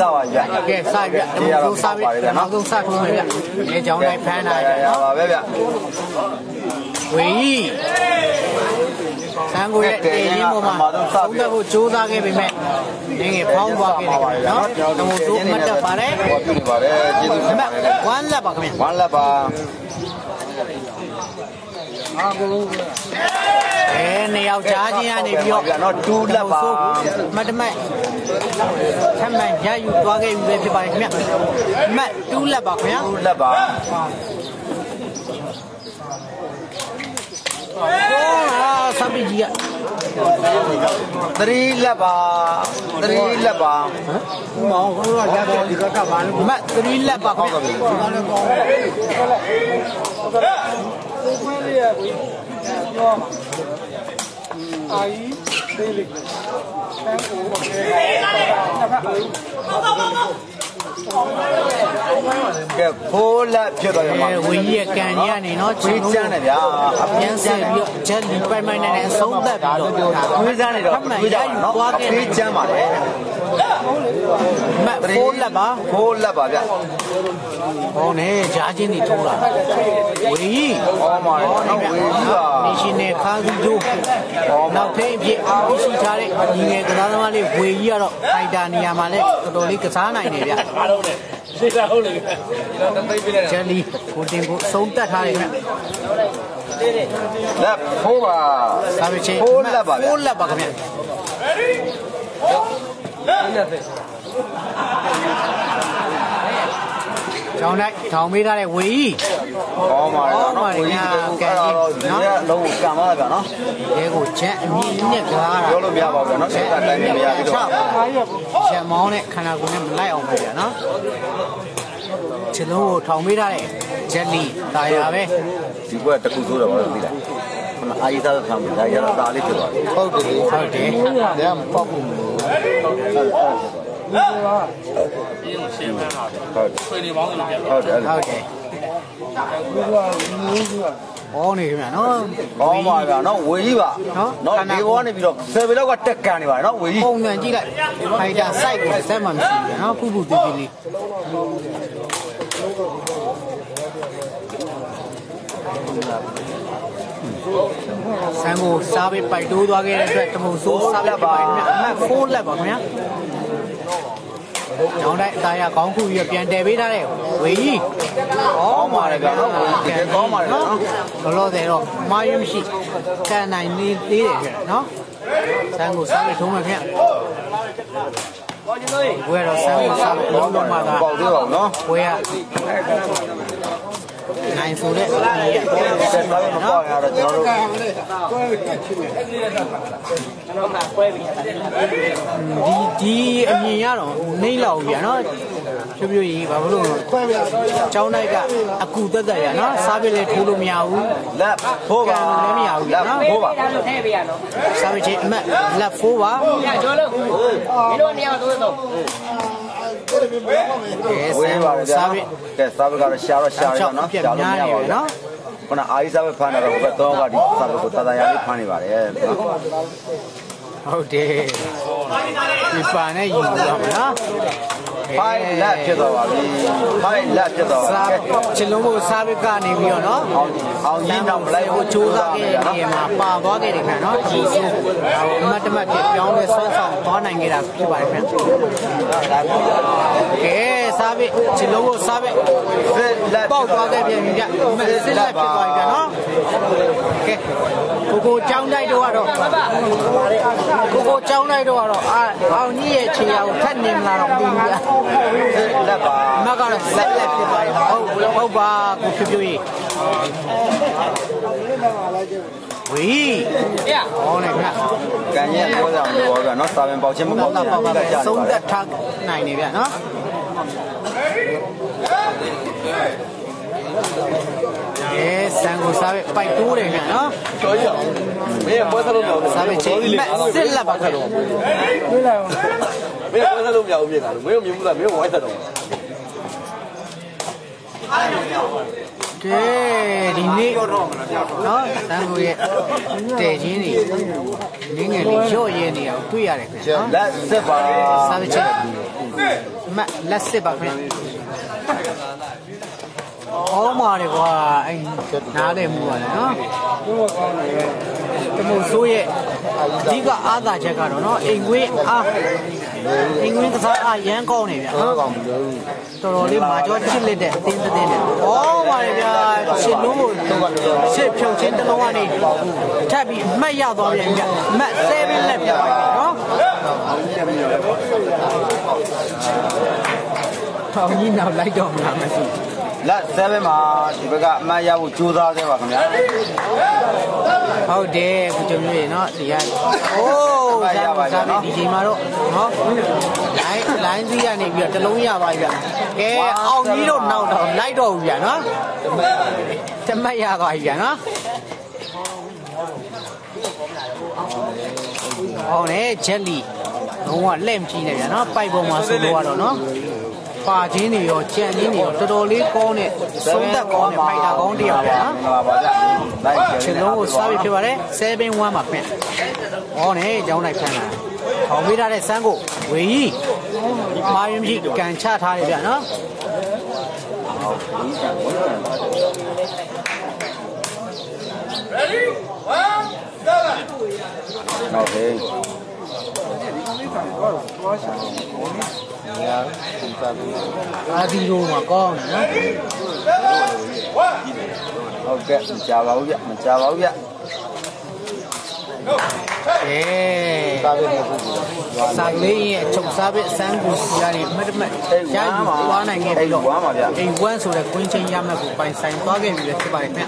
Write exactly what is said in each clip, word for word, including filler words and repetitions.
စားပါဗျာကဲစားဗျာဒီကတော့စားပြီနောက်ဆုံးစားထုံးမယ်ဗျာဒီကြောင်းတိုင်းဖမ်းလာတယ်နော်ပါပဲဗျာဝေးဆန်းကိုရဲ့တေးရင်းပေါ်မှာသုံးသက်ဖို့ကြိုးစားခဲ့ပေမဲ့ငငယ်ဖောင်းသွားခဲ့တယ်နော်တမို့တို့မှတ်တတ်ပါတယ်ဟောပြုနေပါတယ်ကျေးဇူးတင်ပါတယ်ဝမ်းလက်ပါခင်ဗျာဝမ်းလက်ပါအားကိုလုံးအဲနှစ်ယောက်ကြားချင်းရနေပြီးတော့နော်တူးလက်ပါမတ်တမတ်ဆမ်းမှန်ရယူသွားခဲ့ပြီပဲဖြစ်ပါတယ်ခင်ဗျာမတ်တူးလက်ပါခင်ဗျာတူးလက်ပါဆပ်ပြီးကြီးကသရီလက်ပါသရီလက်ပါဟမ်မောင်ဟိုကရတဲ့ဒီကကပါလို့မသရီလက်ပါဟုတ်ကဲ့ဒီကလည်းကောင်းတယ်ဟုတ်ကဲ့ကိုခွင့်လေးရကိုပြောမှာအာကြီးသေးလေးဆန်းကိုဟုတ်ကဲ့ကဲဖိုးလက်ဖြစ်သွားရမှာဝင်းကြီးကန်ကြီးကနေနော်ချီးချမ်းတယ်ဗျာအပြင်းဆက်ပြီးတော့ဂျက်လီပိုင်ပိုင်နဲ့အဆုံးသက်ပြီးတော့ခွေးစားနေတော့ခွေးစားနော်အပြင်းချမ်းပါတယ်မတ်ဖိုးလက်ပါဖိုးလက်ပါဗျဟောနေကြားချင်းတွေထိုးလာဝင်းကြီးဟောမှာနော်ဝင်းကြီးကနေရှင်နဲ့ခါးစုကျိုးနောက်ထိပ်အဖြစ်အရှိထားတဲ့ညီငယ်ကစားသမားလေးဝင်းကြီးကတော့ဖိုက်တာနေရာမှာလည်းတော်တော်လေးကစားနိုင်တယ်ဗျရှေ့လာဟုတ်လေဂျယ်လီကိုတင်ကိုဆုံးတက်ထားတယ်ခင်ဗျလက်ဖိုးပါဒါပဲချင်းဖိုးလက်ပါဖိုးလက်ပါခင်ဗျကျောင်းလိုက်ထောင်ပေးထားတဲ့ဝေကြီးဟောမှာနော်ဝေကြီးကဲနော်လုံးကိုကံပါဗျာနော်ဒီကိုချက်အမြင့်နဲ့ကားတာပြောလို့မရပါဘူးနော်စက်ကတိုင်းမရပြီးတော့ချက်မောင်းနဲ့ခန္ဓာကိုယ်နဲ့မလိုက်အောင်ပဲဗျာနော်ခြေလုံးကိုထောင်ပေးထားတဲ့ဂျက်လီတာယာပဲဒီဘက်ကတခုဆိုးတော့ဘာလို့သိလားခုနအာရီသားဆောင်ဒါရတာလေးဖြစ်သွားတယ်ဟုတ်တယ်ဟုတ်တယ်ဒါမှပေါက်ဖို့မလိုဘူးပြင်းရှင်းမှန်းတာဟုတ်ဆွေနေပေါင်းလို့ပြန်ဟုတ်တယ်ဟုတ်တယ်ဟောနေခင်ဗျာနော်ဟောပါဗျာနော်ဝေကြီးပါနော်ဒီဘောကနေပြီးတော့ဆယ်ပေလောက်ကတက်ကန်နေပါတယ်နော်ဝေကြီးပုံစံကြည့်လိုက်ဖိုက်တာစိုက်ကိုစက်မှမရှိဘူးနော်ဖူးဖူးတီးတီးလေးဆန်ကိုစားပေးပိုက်တိုးသွားခဲ့တဲ့အတွက်တမို့ဆိုးစားပေးပိုက်ခင်ဗျာအမှတ်ဖိုးလက်ပါခင်ဗျာကျောင်းတိုင်းအသားရကောင်းခုပြီးပြန်တည်ပေးထားတဲ့ဝေကြီးဟောပါတယ်ဗျာနော်ဝေကြီးကောင်းပါတယ်နော်လောလောဆယ်တော့မာရွမရှိကန်နိုင်လေးသေးတယ်ခင်ဗျာနော်ဆန်ကိုစားပေးထုံးမယ်ခင်ဗျာဘွဲတော့ဆန်းကိုစားလို့လုံးလုံးမှာကပေါက်သေးပါဘူးနော်ဘွဲကနိုင်ဆိုတဲ့ဆက်သွားမပေါက်ရတော့ကျွန်တော်တို့ဒီဒီအမြင်ရတော့နှိမ့်လောက်ပြန်နော်ဖြိုးဖြိုးကြီးဘာလို့လဲကျောင်းလိုက်ကအကူတက်တက်ရနော်စားပြလဲထိုးလို့မရဘူးလက်ဖိုးပါလည်းမရဘူးလက်ဖိုးပါထည့်ပေးရနော်စားပြချင်းအမက်လက်ဖိုးပါကျော်လို့ဒီလိုနေရာတော့တော့ကဲဆန်းပါစားပြကဲစားပြကတော့ရှာတော့ရှာရနော်ရှာလို့မရပါဘူးနော်ခုနအာရီစားပဲဖမ်းတာတော့ဘယ်တော့ကဒီစားပြကိုတတရာလေးဖမ်းနေပါတယ်နော်ဟုတ်တယ်ဒီပါနဲ့ယူရမှာနော်ဖိုင်လက်ဖြစ်တော့ပါပြီဖိုင်လက်ဖြစ်တော့စားချစ်လုံးကိုစားပြကနေပြီးတော့နော်အောင်ကြီးတော့မလိုက်ဘူးချိုးစားခဲ့တဲ့နေရာမှာပါသွားခဲ့တယ်ခင်ဗျာနော်ကြည်စိုးအမတ်တမတ်ဖြစ်ပြောင်းလဲဆွမ်းဆောင်သွားနိုင်ခဲ့တာဖြစ်ပါတယ်ခင်ဗျာကဲစားပြချစ်လုံးကိုစားပြလက်ပေါက်သွားခဲ့ပြန်ပြီဗျစစ်လက်ဖြစ်သွားပြီဗျာနော်ကဲကိုကိုကြောင်းတိုက်တော့ကတော့ကိုကိုကြောင်းတိုက်တော့ကတော့အောင်ကြီးရဲ့ခြေရာကိုထက်နေမလားတော့မသိဘူးဗျာလက်ပါမကတော့ဆက်လက်ဖြစ်သွားတယ်ဟုတ်ဟုတ်ပါကိုဖြူဖြူကြီးဝေးရဟောနေဗျကန်ရဲ့ပြောကြအောင်လို့ဗျာနော်စာပင်ပေါက်ချင်းမပေါက်ချင်းပေါက်ကကြဆုံးသက်ထားနိုင်နေဗျာနော်အဲဆန်ကိုစားပဲပိုက်တိုးတယ်ဗျာနော်ကျော်ရအောင်မင်းပွဲစားလို့မရဘူးစားပဲချင်းစစ်လက်ပါခက်တော့တွေးလိုက်အောင်မင်းပွဲစားလို့မရဘူးပြင်တာလို့မင်းမြင်ဘူးလားမင်းဝိုင်းဆက်တော့ကဲဒီနေ့နော်ဆန်ကိုရဲ့တဲချင်းတွေငင်းငယ်လေးရော့ရဲနေအောင်တွေ့ရတယ်ခင်ဗျာလက်စစ်ပါစားပဲချင်းမှတ်လက်စစ်ပါခင်ဟောမာတယ်ကွာအဲ့နားတယ်မှုပါလေနော်တမို့ဆိုးရဲ့အဓိကအားသာချက်ကတော့နော်အိမ်ကွေးအားအိမ်ကွေးကစားအားရမ်းကောင်းနေဗျာနော်တော်တော်လေးမာကျော်ချစ်လက်တဲ့အသင်းသတင်းနဲ့ဟောမာတယ်ဗျာရှစ်လုံးကိုရှစ်ဖြုတ်ချင်းတစ်လုံးကနေထပ်ပြီးအမှတ်ရသွားပြန်ဗျာအမှတ်ဆယ်လက်ပြပါပြီနော်ထောင်ကြီးနောက်လိုက်တော့မှာမရှိလက်ဆယ်ပဲမှာဒီဘက်ကအမှတ်ရဖို့ကြိုးစားသေးပါခင်ဗျာဟုတ်တယ်ခုကျွန်တော်ရေနော်ဒီကအိုးရပါပါနော်ဒီချိန်မှာတော့နော်လိုင်းလိုင်းစီးကနေပြီးတော့တလုံးရပါပြီဗျကဲအောင်ကြီးတို့နောက်တော့လိုက်တော့ဘူးဗျနော်တမတ်ရပါပြီဗျနော်ဟောနဲ့ဂျက်လီလုံးဝလက်မကြည့်နဲ့ဗျနော်ပိုက်ပေါ်မှာဆိုလို့ကတော့နော်ပါချင်းတွေရောကြံချင်းတွေရောတော်တော်လေးကောင်းတဲ့သုံးသက်ကောင်းတဲ့ဖိုက်တာကောင်းတရားဗျာနော်ပါဗျာချင်လုံးကိုစားပြီးဖြစ်ပါတယ်seven oneပါခင်ဟောနဲ့ကျောင်းလိုက်ဖမ်းလာဟောပေးထားတဲ့စမ်းကိုဝေကြီးမာရင်မရှိကန်ချထားတယ်ဗျာနော် Ready? One, go! ဟုတ်ပြီအာဒီရိုမှာကောင်းနော်ဟုတ်ကဲ့မကြပါဘူးဗျမကြပါဘူးဗျအေးစာလေးရဲ့ချုပ်စားပြီးအစမ်းကိုစီရတယ်မတ်မတ်ရယူသွားနိုင်ခဲ့ပြီးတော့အိမ်ဝမ်းဆိုတဲ့ကွင်းချင်းရမှတ်ကိုပိုင်ဆိုင်သွားခဲ့ပြီလေဖြစ်ပါတယ်ခင်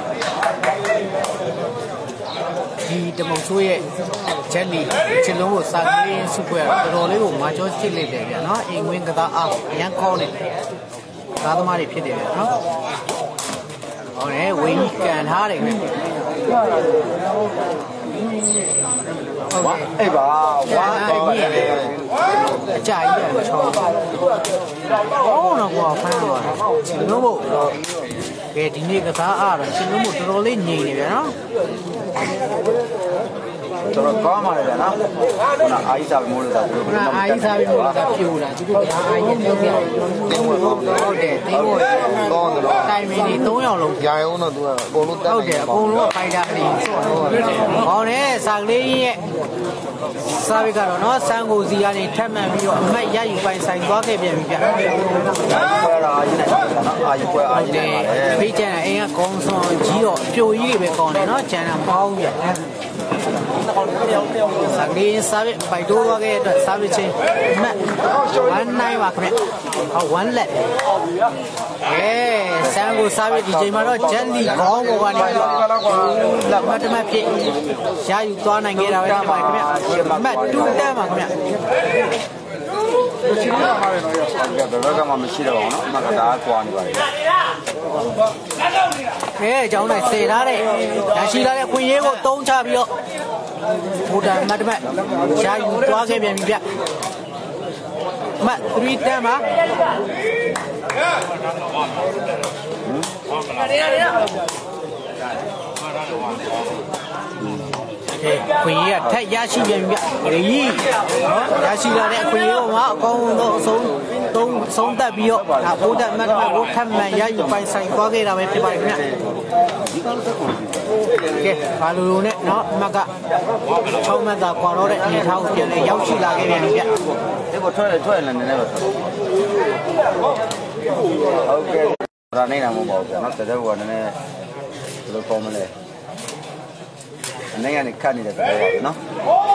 ဒီတမုံဆိုးရဲ့ဂျက်လီချစ်လုံးကိုစာကလေးစုခွဲတော်တော်လေးကိုမာကျော်ချစ်လိုက်တယ်ဗျာနော်အိမ်ဝင်းကစားအားအရန်ကောင်းတယ်ကားသမားတွေဖြစ်တယ်ဗျာနော်ဟောတယ်ဝင်းကြီးကန်ထားတယ်ခင်ဝါအေးပါဝါတော့အကြိုက်ရချောင်းဘောတော့ကွာဖမ်းသွားချစ်လုံးကိုကဲဒီနေ့ကစားအားတော့ချစ်လုံးကိုတော်တော်လေးငြိမ်နေဗျာနော်တော်တော်ကောင်းပါလေဗျာနော်ခုနအာကြီးစားပြီးမိုးလို့ဆိုခုနအာကြီးစားပြီးမိုးလို့ဆိုပြိုလာသူတို့ကအာကြီးပြောပြတယ်ဟုတ်တယ်တင်းဖို့ကောင်းတယ်တော့တိုင်မင်းဒီသုံးယောက်လုံးကြာရုံတော့သူကအကုန်လုံးဟုတ်တယ်အကုန်လုံးကဖိုက်တာအရင်ဆော့တော့ဟောတယ်စာကလေးရဲ့စာပြီးကတော့နော်စံကိုစီကနေထပ်မှန်ပြီးတော့အမတ်ရယူပိုင်ဆိုင်သွားခဲ့ပြန်ပြီဗျာပွဲတာအာကြီးနဲ့နော်အာကြီးပွဲအာကြီးနဲ့ဖိတ်ကြတယ်အိမ်ကကောင်းဆောင်ကြီးတော့ပြိုကြီးတွေပဲကောင်းတယ်နော်ကျန်တာမဟုတ်ဗျာစာကလေးစာပြီးပိုက်တိုးသွားခဲ့တဲ့အတွက်စာပြီးချင်းမတ်one nineပါခင်ဗျဟောoneလက်အဲစံကိုစာပြီးဒီချိန်မှာတော့ဂျက်လီခေါင်းပေါ်ကနေပြီးတော့လက်မတ်တမတ်ဖြစ်ရယူသွားနိုင်ခဲ့တာပဲဖြစ်ပါတယ်ခင်ဗျမတ်two tenပါခင်ဗျရှိနေမှာပဲနော်ရဘယ်ဘက်ကမှမရှိတော့ဘူးနော်အမှကဒါကွာနေပါလေကဲအကြောင်းတိုင်းစေထားတဲ့ရရှိလာတဲ့ခွင့်ရေးကိုတုံးချပြီးတော့ဘုဒ္ဓမတ်တမတ်ရှားယူသွားခဲ့ပြန်ပြီဗျမတ်three tenပါခွင့်ရေးကထက်ရရှိပြန်ပြီဗျရေကြီးနော်ရရှိလာတဲ့အခွင့်ရေးမှာအကောင်းဆုံးအဆုံးသုံးဆုံးသက်ပြီးတော့ဘုဒ္ဓမတ်တမတ်ကိုထပ်မံရယူပိုင်ဆိုင်သွားခဲ့တာပဲဖြစ်ပါတယ်ခင်ဗျကဲဘာလို့လို့နဲ့နော်အမက၆မှတ်သာကွာတော့တဲ့အနေထားကိုပြန်လဲရောက်ရှိလာခဲ့ပြန်ပြီဗျဒီကိုထွက်ထွက်လည်းနည်းနည်းပဲဟုတ်ကဲ့ဒါနိုင်တာမဟုတ်ပါဘူးဗျာနော်တကယ်ကနည်းနည်းဘယ်လိုကောင်းမလဲအနေနဲ့ခတ်နေတဲ့တကယ်ပါပဲနော်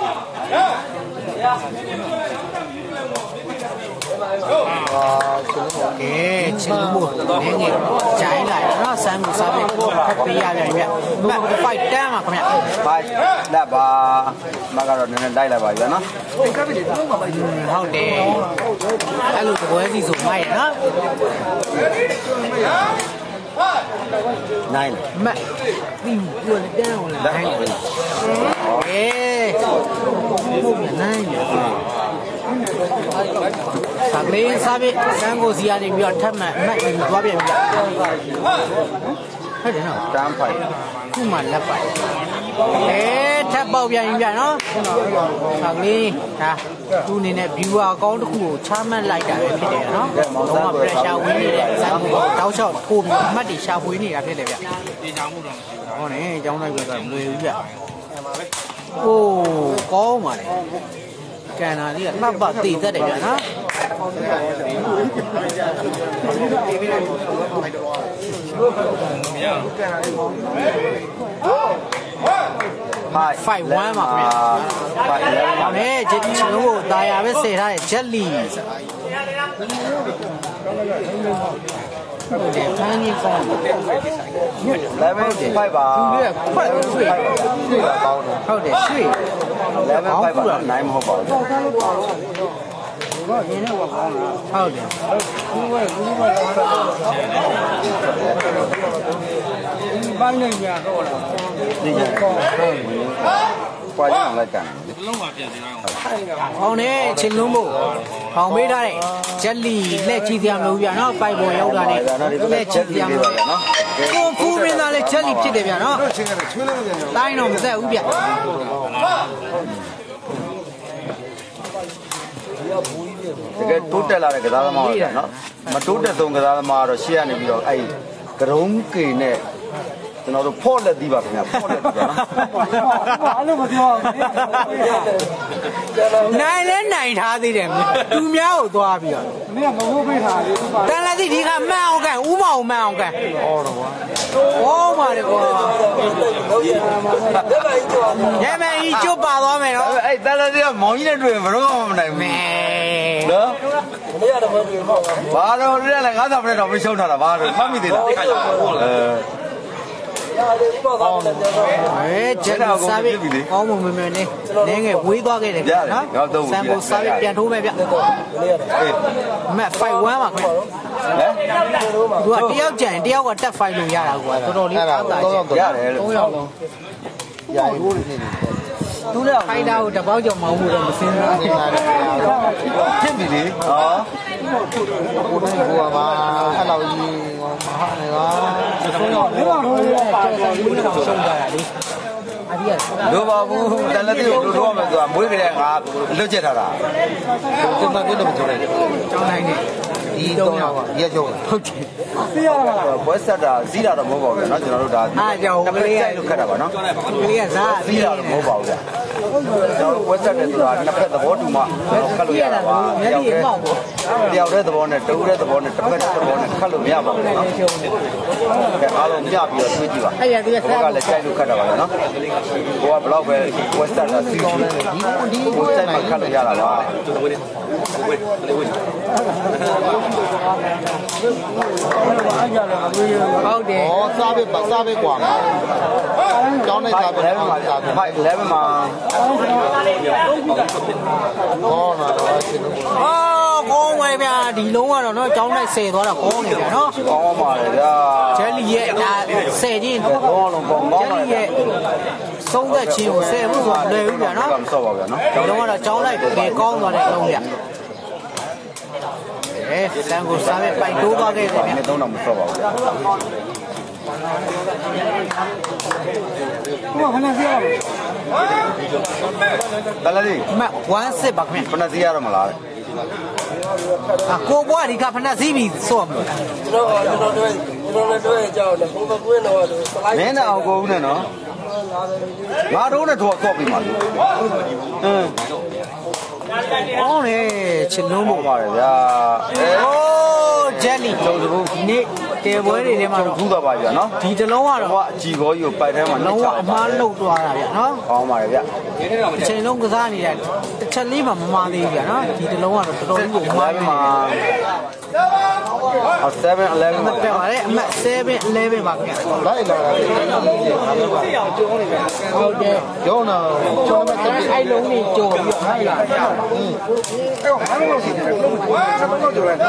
ကဲချင်လို့နင်းနေဂျိုင်းလာနော်ဆမ်းကိုစားပြီးဖတ်ပေးရပြန်ဗျမတ်ဖိုက်တန်းပါခင်ဗျဖိုက်လက်ပါမကတော့နည်းနည်းလိုက်လိုက်ပါဗျာနော်ဟုတ်တယ်အဲ့လိုသဘောစီဆိုမိုက်ရနော်နိုင်မတ်ဒီကိုလည်းတန်းအောင်လားနိုင်အေးဟုတ်ပြီနိုင်ရစာကလေးစားပြီးစမ်းကိုစီရနေပြီးတော့ထပ်မှန်အမှတ်ယူသွားပြန်ပြီဟုတ်တယ်နော်တန်းဖိုက်ခုမှလက်ပိုက်အေးထပ်ပေါက်ပြန်ပြီဗျာနော်စာကလေးဒါသူအနေနဲ့ viewer အကောင့်တစ်ခုကိုချမှတ်လိုက်တာပဲဖြစ်တယ်နော်တော့ pressure ဝင်နေတဲ့ဇာတ်ကိုတောက်လျှောက်ထိုးပြီးအမှတ်တွေရှာဖွေနေတာဖြစ်တယ်ဗျဒီကြောင်မှုတော့ဟောနေကြောင်းလိုက်ပဲဆိုမလွယ်ဘူးဗျโอ้ကောင်းပါလေကန်နာလေးကလှပတည်တတ်တယ်ဗျနော်five one ပါခင်ဗျာfive elevenပါနဲ့ကျွန်တော်တို့တာယာပဲဆယ်ထားတယ်ဂျက်လီဟုတ်တယ်ဖမ်းကြီးကောင်း eleven five ပါသူကခွက်ရွှေ့ရွှေ့ပါကောင်းတယ်ဟုတ်တယ်ရွှေ့ eleven five ပါnineမဟုတ်ပါဘူးဘာရင်းနဲ့ကောင်းလားဟုတ်တယ်ဘူးပဲဘူးပဲဒီဘိုင်းနဲ့ညာတော့လားဒီညာဟုတ်ပွားရအောင်လိုက်ကန်လုံးဝပြန်နေအောင်ဟောင်းနဲ့ချင်းလုံးမို့ဟောင်းပေးထားတဲ့ဂျက်လီလက်ကြီးစရာမလိုဘူးဗျာနော်ပိုက်ပေါ်ရောက်တာနဲ့လက်ကြီးစရာမလိုနော်ကိုဖူးမင်းသားလည်းဂျက်လီဖြစ်တယ်ဗျာနော်တိုင်းတော့မသက်ဘူးဗျာတကယ်တိုးတက်လာတဲ့ကစားသမားတွေနော်မတိုးတက်ဆုံးကစားသမားကတော့ရှေ့ကနေပြီးတော့အဲ့ကရုံးကေနဲ့ကျွန်တော်တို့ဖော့လက်သီးပါခင်ဗျာဖော့လက်သီးပါနော်အဲ့လိုမပြောဘူးနိုင်လဲနိုင်ထားသေးတယ်သူများကိုသွားပြီးတော့မင်းကမဟုတ်ပေးထားလေတန်လက်သီးဒီကမှန်အောင်ကန်ဥမအောင်မှန်အောင်ကန်ဟောတော့ကွာဟောပါတယ်ကွာရဲမကြီးကျွတ်ပါသွားမယ်နော်အဲ့တန်လက်သီးကမောင်ကြီးနဲ့တွေ့ရင်ဘယ်တော့မှမနိုင်ဘူးနော်မရတော့ဘူးပေါ့ဘာလို့လဲလဲငါးဆောင်ပြတော့မရှုံးထားတာဘာလို့မှတ်မိသေးလားအဲအဲကျန်တော့စားပြီးကောင်းမှမမနဲ့နည်းငယ်ဝေးသွားခဲ့တယ်နော်ဆမ်ဘူစားပြီးပြန်ထိုးမယ်ဗျမက်five oneပါခင်ဗျသူကတယောက်ကြံတယောက်ကတက်fiveလို့ရတာကွာတော်တော်လေးအားသာရတယ်လို့သုံးယောက်လုံးရာဟိုးနေနေသူလည်းဖိုင်တာကိုတပေါက်ကြောင်မောင်းဖို့တော့မစင်းဘူးဖြစ်ပြီလေဟောကိုယ်တိုင်ကိုပါအဲ့လောက်ကြီးမဟာနေပါဆုံးတော့ဘယ်မှာဟိုးလဲကျော်ဆောင်ကြီးတော့ရှုံးကြတာလေအဒီကလိုပါဘူးတန်လက်တီကိုလိုတော့မယ်ဆိုတာမွေးကြတဲ့ငါလွတ်ချက်ထားတာကျန်တဲ့ကိုတော့မပြောလိုက်ဘူးကျောင်းတိုင်းနဲ့ဒီတော့ရရကျုံဟုတ်တယ်သိရပါလားဘွဲဆက်တာစီးတာတော့မဟုတ်ပါဘူးเนาะကျွန်တော်တို့ဒါအားကြောင့်ကလေးကလုတ်ခတ်တာပါเนาะကလေးကစားစီးတာတော့မဟုတ်ပါဘူးဗျကျွန်တော်ဘွဲဆက်တယ်ဆိုတာနှစ်ဖက်သဘောတူမှတော့ခတ်လို့ရတာပါတယောက်တည်းတယောက်တည်းသဘောနဲ့တူတဲ့သဘောနဲ့တစ်ဖက်သဘောနဲ့ခတ်လို့မရပါဘူးเนาะကဲအားလုံးမြပြီးတော့တွေးကြည့်ပါအဲ့ရဒီကစားကလည်းကြိုက်လို့ခတ်တာပါเนาะကိုကဘလောက်ပဲဘွဲဆက်တာစီးဒီဒီကိုကြိုက်မှခတ်လို့ရတာပါဟုတ်တယ်ဩစားပဲစားပဲกว่าကျောင်းနေစားပဲမှာစားပဲelevenမှာဟောနာတော့ရှင်းလို့အော်ကောင်းပါဗျာဒီလုံးကတော့เนาะကျောင်းလိုက်ဆယ်သွားတာကောင်းနေဗျာเนาะကောင်းပါလေဗျာဂျယ်လီရဲ့ဒါဆယ်ချင်းကောင်းလုံးကောင်းကောင်းပါလေဆုံးသက်ချင်းကိုဆယ်ဖို့ဆိုတာလွယ်ဘူးဗျာเนาะမဆော့ပါဗျာเนาะဒီလုံးကတော့ကျောင်းလိုက်တကယ်ကောင်းသွားတဲ့လုံးဗျာအဲတန်ကိုစားပဲပိုက်တိုးသွားခဲ့တယ်ဗျာမင်းတော့မဆော့ပါဘူးဗျာဟိုကခဏစီရတလာလေးမone sixပါခင်ဗျဖနစီရတော့မလားအကိုဘွားဒီကဖနစီပြီးဆော့မလို့ကျွန်တော်ကျွန်တော်တို့ကျွန်တော်လည်းကြောက်တယ်ဘုံမကွင်းတော့စလိုက်မင်းနဲ့အောင်ကိုဦးနဲ့နော်ငါတို့နဲ့တော့ဆော့ပြီးပါဟင်းအော်လေချစ်လုံးပေါ့ပါတယ်ဗျာအိုးဂျယ်လီကျုံစဘူးဒီနေ့တေပွဲတွေထဲမှာတော့ထူးသွားပါဗျာနော်ဒီတလုံးကတော့အကြီးဘောကြီးကိုပိုက်ထဲမှာလုံးဝအမားလှုပ်သွားတာဗျာနော်ကောင်းပါတယ်ဗျာအချိန်လုံးကစားနေတာတစ်ချက်လေးမှမမာသေးဘူးဗျာနော်ဒီတလုံးကတော့တော်တော်လေးကိုမားမှာအော်seven eleven မှာပြပါတယ်အမှတ်seven elevenပါဗျာလိုက်လာတာဟုတ်တယ်ကျောင်းတော့ကျောင်းမဲ့တက်အဲ့လုံးကြီးကြော်ပြီးလိုက်လာတာဟင်းအဲ့ဟိုအဲ့လိုရှိတယ်ဘာလို့တော့ကြော်လဲ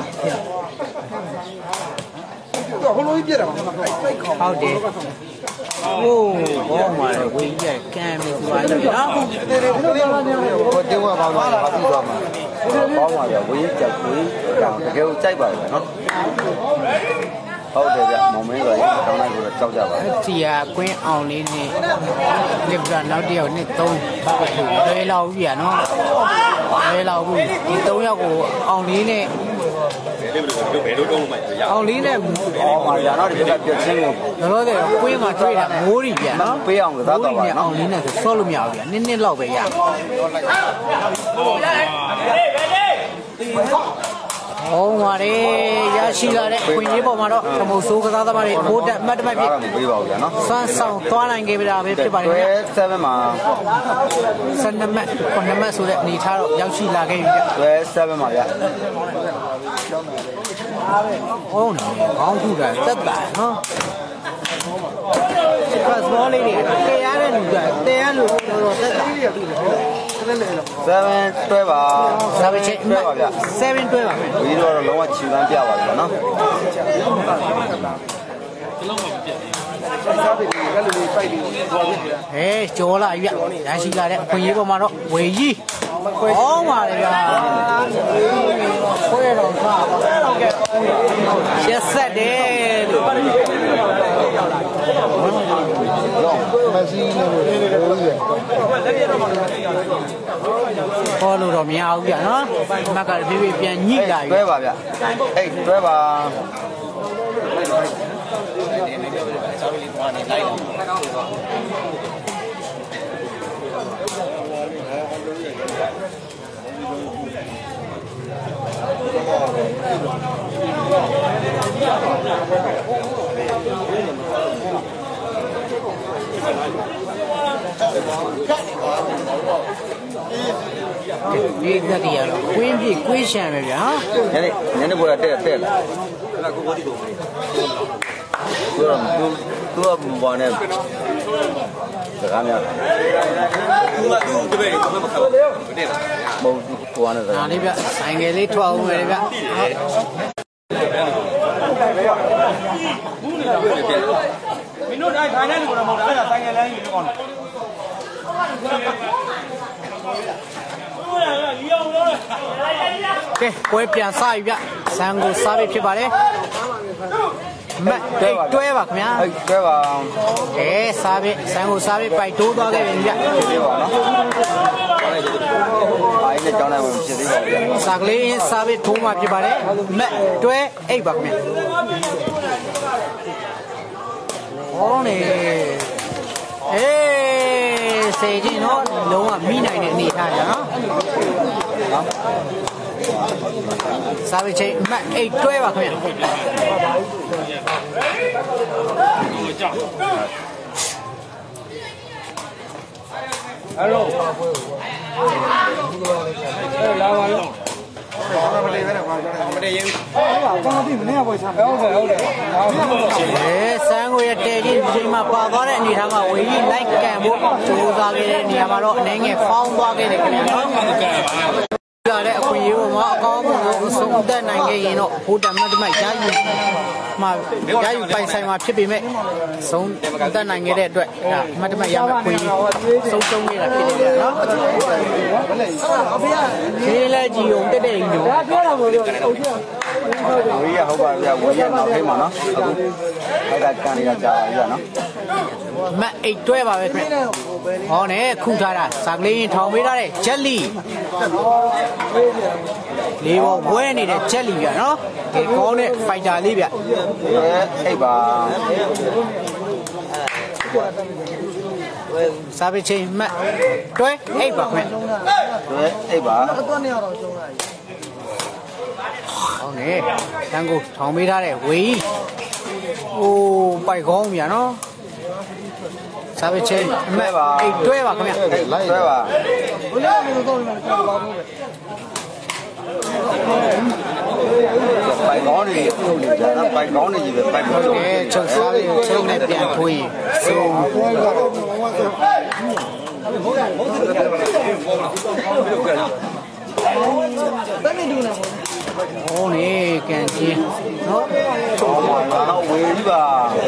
တော့ဟိုလိုကြီးပြက်တာပါဟုတ်တယ်โอ้ဘောမှာလေဝေးကြီးကံပြီသွားတယ်နော်ဟိုတင်းဝါပါလာပါပြီးသွားမှာဘောမှာလေဝေးကြက်ဝေးတောင်တကယ်ကိုကြိုက်ပါတယ်နော်ဟုတ်တယ်ဗျမောင်မင်းဆိုရင်တောင်းလိုက်လို့ကြောက်ကြပါတီယာကွင်းအောင်လေးနဲ့လစ်ဗရာနောက်တစ်ယောက်နဲ့သုံးလွယ်လောက်ပြီနော်အလဲလောက်ဘူးဒီသုံးယောက်ကိုအောင်လေးနဲ့အောင်လေးနဲ့အော်ပါဗျာနော်ဒီဘက်ကပြည့်ချင်းကိုလောလောဆယ်ကွင်းမှာတွေ့တာမိုးရီပြန်နော်ပေးအောင်ကစားတော့ပါနော်အောင်လေးနဲ့ဆိုဆော့လို့မရဘူးဗျာနည်းနည်းလောက်ပဲရဟောပါတယ်ရရှိလာတဲ့ခွင့်ရေးပေါ်မှာတော့သမိုးဆိုးကစားသမားတွေဘိုးတက်မှတ်တမဲ့ဖြစ်မပေးပါဘူးဗျာနော်စွမ်းဆောင်သွားနိုင်ခဲ့ပြီလားပဲဖြစ်ပါတယ်ဗျာ။sevenမှာဆယ်နှစ်မှတ်ခုနှစ်မှတ်ဆိုတဲ့အနေထားတော့ရောက်ရှိလာခဲ့ပြီဗျာ sevenမှာဗျာဟုတ်နေကောင်းထူတာတက်တာနော်ပတ်စောလေးတွေတရားတဲ့လူကတရားလို့တော်တော်တက်တာ seven တွဲပါဒါပဲချက်တွဲပါဗျာ seven တွဲပါမယ်ဒီတော့လုံးဝခြေကမ်းပြပါပြီနော်ဟဲကြောလာပြီဗျရရှိလာတဲ့အခွင့်အရေးပေါ်မှာတော့ဝေကြီးဟောပါလေဗျာခွဲတော်သားရက်ဆက်တယ်လို့မစီးလို့လို့ရဟောလို့တော့မရဘူးဗျနော်မက်ကပြေးပြေးပြန်ညှိလာပြီတွဲပါဗျာအဲ့တွဲပါဒီကတိရတော့ကွင်းပြေကွင်းရှံပဲဗျာညနေညနေပေါ်တက်တက်လာသူကသူကဘာနဲ့စကားများသူကသူတပည့်ကိုမခဘူးတဲ့လားမဟုတ်ဘူးကိုကနေစကားဒါလေးဗျဆိုင်ငယ်လေးထွက်အောင်ပဲဗျမင်းတို့တိုင်းထိုင်တဲ့လူကတော့မဟုတ်တာအဲ့ဒါဆိုင်ငယ်လမ်းကြီးကောင်းတယ်ကဲပွဲပြန်စပြီဗျဆန်ကိုစားပြီဖြစ်ပါတယ်မတ်တိတ်တွဲပါခင်ဗျာအဲ့တွဲပါအဲစားပြီဆန်ကိုစားပြီပိုက်တိုးသွားခဲ့ပြီဗျပြေးပါနော်အဲ့ဒီကြောင်းနိုင်ဝင်ဖြစ်သေးပါဗျာစားကလေးစားပြီထိုးမှဖြစ်ပါတယ်မတ်တွဲအိတ်ပါခင်ဗျဟောနေအေးစေချင်းတော့လုံးဝမိနိုင်တဲ့အနေထားကြနော်စားပြီချင်းမတ်အိတ်တွဲပါခင်ဗျအဲ့လိုအဲ့လာပါလို့မလေးပဲကွာမတည်ရင်ဟုတ်ပါဘာမှမနေရပါချမ်းဟုတ်တယ်ဟုတ်တယ်အဲဆန်းကိုရတဲ့ချင်းဒီချိန်မှာပါသွားတဲ့အနေထားမှာဝေကြီးလိုက်ကန်ဖို့ကြိုးစားခဲ့တဲ့နေရာမှာတော့အနေငယ်ဖောင်းသွားခဲ့တယ်ခင်ဗျာနော်ရတဲ့အခွင့်အရေးပေါ်မှာအကောင်းဆုံးကိုဆုံးသက်နိုင်ခဲ့ရင်တော့ဘိုးတမတ်တမတ်ရယူမှာရယူပိုင်ဆိုင်မှာဖြစ်ပေမဲ့ဆုံးသက်နိုင်ခဲ့တဲ့အတွက်ဒါမတ်တမတ်ရမယ့်ခွင့်ကြီးဆုံးရှုံးနေတာဖြစ်နေတယ်နော်ဒီလေကြီးုံတက်တဲ့ကြီးတို့ပြောတာမဟုတ်ဘူးဝေးရဟုတ်ပါဗျာဝေးရနောက်ထိပ်မှာနော်အခုအဲ့ဒါကန်နေတာကြာပြီနော်မတ်အိတ်တွဲပါပဲခင်ဗျဟောနဲ့ခုထားတာစာကလေးရင်ထောင်ပေးထားတဲ့ဂျက်လီလေးပေါ်ဝဲနေတဲ့ဂျက်လီဗျနော်ဒီကောင်းတဲ့ဖိုက်တာလေးဗျအဲ့ပါစာပေချင်းမတ်တွဲအိတ်ပါခင်ဗျအဲ့ပါဟောနဲ့တန်းကိုထောင်ပေးထားတဲ့ဝေးဟိုပိုက်ကောင်းဗျနော်စာပေချင်းမတ်အိတ်တွဲပါခင်ဗျအဲ့တွဲပါပိုင်ကောင်းနေကြာတာပိုင်ကောင်းနေကြီးပဲပိုင်ကောင်းနေအဲချုပ်စားလေးကိုချုပ်နဲ့ပြန်ထွေးဆိုဟောနေကန်ချင်းနော်ဟောပါတော့ဝေးကြီးပါ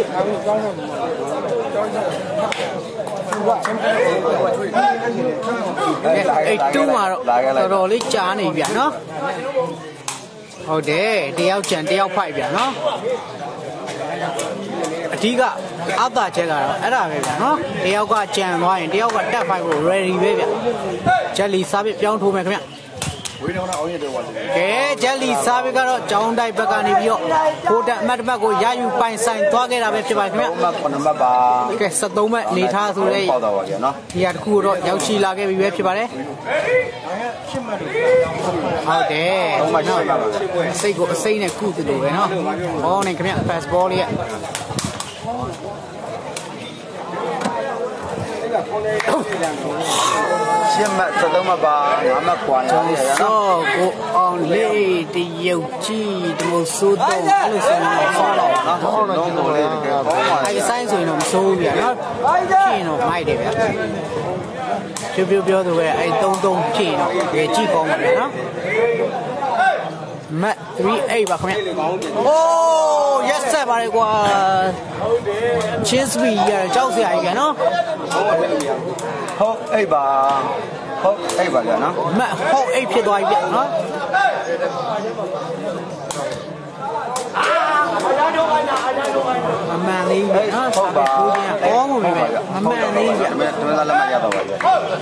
အိတ်တူးမှာတော့တော်တော်လေးကြားနေဗျာနော်ဟုတ်တယ်တယောက်ကြံတယောက်ဖိုက်ဗျာနော်အဓိကအသာချက်ကတော့အဲ့ဒါပဲဗျာနော်တယောက်ကကြံသွားရင်တယောက်ကတက်ဖိုက်ဖို့ ready ပဲဗျာဂျက်လီစားပြပြောင်းထိုးမယ်ခင်ဗျကဲဂျယ်လီစားပြီးကတော့ကြောင်းတိုက်ဘက်ကနေပြီးတော့ဟိုတက်အမတ်တပတ်ကိုရယူပိုင်ဆိုင်သွားခဲ့တာပဲဖြစ်ပါခင်ဗျာမှတ်ခုနှစ်မှတ်ပါကဲ73မှတ်နေထားဆိုတဲ့ပေါက်တော့ပါဗျာနော်ဒီဟာတစ်ခုတော့ရောက်ရှိလာခဲ့ပြီပဲဖြစ်ပါတယ်ဟုတ်တယ်စိတ်ကိုအစိမ့်နဲ့ကုသလိုပဲနော်ဟောနေခင်ဗျ pass ball လေးကရှင်းမှတ်သုံးမှတ်ပါငါးမှတ်ခွာနေရတယ်နော်စောကိုအောင်လေးတရုတ်ကြီးဒီလိုစိုးတော့အဲ့လိုဆိုရင်ဆောတော့နော်ဟောတော့တော့လေတကယ်ကောင်းပါအဲ့ဒီဆိုင်ဆိုရင်တော့မစိုးဘူးဗျာနော်ရှင်းတော့မိုက်တယ်ဗျာပြပြပြောသူပဲအဲ့သုံးသုံးဖြည့်တော့ဒီကြည့်ကောင်းပါဗျာနော်မတ်38ပါခင်ဗျအိုးရက်ဆက်ပါလေကွာချင်းစပီရကြောက်စရာကြီးကနော်ဟုတ်အိပ်ပါဟုတ်အိပ်ပါဗျာနော်မတ်ဟုတ်အိပ်ဖြစ်သွားပြီဗျာနော်မမှန်လေးဗျာနော်ဟုတ်ပါအောင်းမှုပဲမမှန်လေးဗျာမင်းတွန်းသားလက်မရတော့ပါဗျာ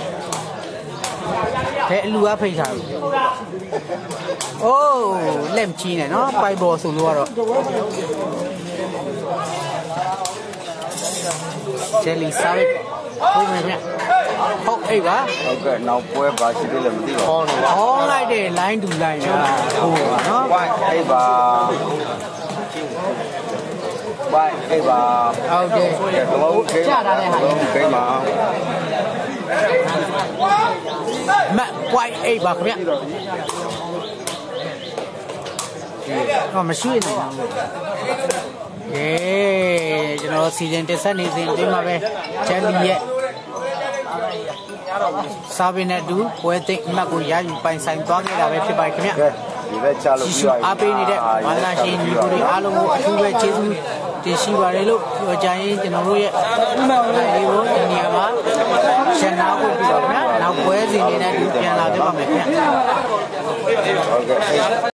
ဘယ်အလူအဖိတ်ထားဘူးအိုးလက်ကြီးနေနော်ပိုက်ဘော်ဆိုလို့ကတော့ဂျယ်လီစားလိုက်ဟုတ်မယ်ဗျဟုတ်အိတ်ပါဟုတ်ကဲ့နောက်ပွဲပါရှိသေးလည်းမသိပါဘူးဟောလိုက်တဲ့ line to line ကဟိုပါနော်ဝိုင်းအိတ်ပါဝိုင်းအိတ်ပါဟုတ်တယ်လုံးခေးချတာတဲ့ဟာလုံးခေးမှာမတ်ဝိုင်းအိတ်ပါခင်ဗျတော့မရှိနေဘူးကဲကျွန်တော်စီဇန်တက်ဆက်နေစဉ်ဒီမှာပဲချန်ပီရဲ့စာပင်နဲ့တူပွဲသိအမှတ်ကိုရယူပိုင်ဆိုင်သွားခဲ့တာပဲဖြစ်ပါတယ်ခင်ဗျဒီပဲချလို့ပြီးပါပြီအားပေးနေတဲ့ဘာသာရှင်ညီကိုတွေအားလုံးကိုအထူးပဲကျေးဇူးတင်ရှိပါတယ်လို့ပြောကြရင်ကျွန်တော်တို့ရဲ့ဥမ္မာလေးကိုဒီနေရာမှာရှင်းနာဖို့ပြီးတော့ခင်ဗျနောက်ပွဲစဉ်တွေနဲ့တူပြန်လာကြပါမယ်ခင်ဗျဟုတ်ကဲ့